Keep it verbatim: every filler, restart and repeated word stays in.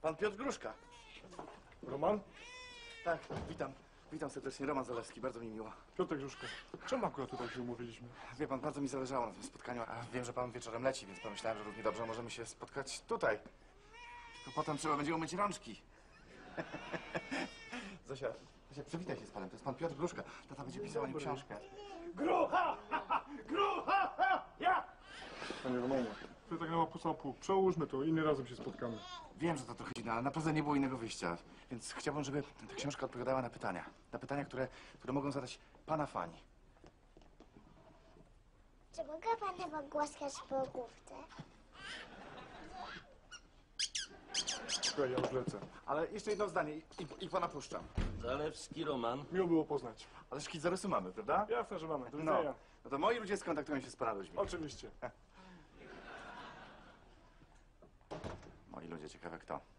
Pan Piotr Gruszka. Roman? Tak, witam. Witam serdecznie, Roman Zalewski, bardzo mi miło. Piotr Gruszka. Czemu akurat tutaj się umówiliśmy? Wie pan, bardzo mi zależało na tym spotkaniu, a wiem, że pan wieczorem leci, więc pomyślałem, że równie dobrze możemy się spotkać tutaj. Tylko potem trzeba będzie umyć rączki. Zosia, Zosia, przywitaj się z panem, to jest pan Piotr Gruszka. Tata będzie pisał o nim książkę. Grucha! Grucha! Ja! Panie Romanie, to tak na pół na pół. Przełóżmy to, inny razem się spotkamy. Wiem, że to trochę dziwne, ale naprawdę nie było innego wyjścia. Więc chciałbym, żeby ta książka odpowiadała na pytania. Na pytania, które, które mogą zadać pana fani. Czy mogę pana pogłaskać po główce? Słuchaj, ja już lecę. Ale jeszcze jedno zdanie i, i, i pana puszczam. Zalewski Roman. Miło było poznać. Ale szkic zarysu mamy, prawda? Jasne, że mamy. Do No, widzenia. no to moi ludzie skontaktują się z pana ludźmi. Oczywiście. Moi ludzie, ciekawe kto.